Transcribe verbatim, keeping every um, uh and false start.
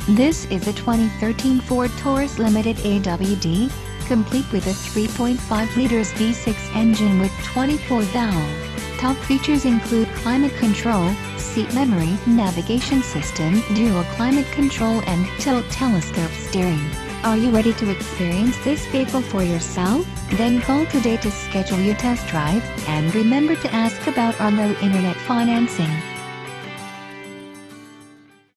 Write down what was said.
This is a twenty thirteen Ford Taurus Limited E W D, complete with a three point five liters V six engine with twenty-four valve. Top features include climate control, seat memory, navigation system, dual climate control and tilt telescope steering. Are you ready to experience this vehicle for yourself? Then call today to schedule your test drive, and remember to ask about our low internet financing.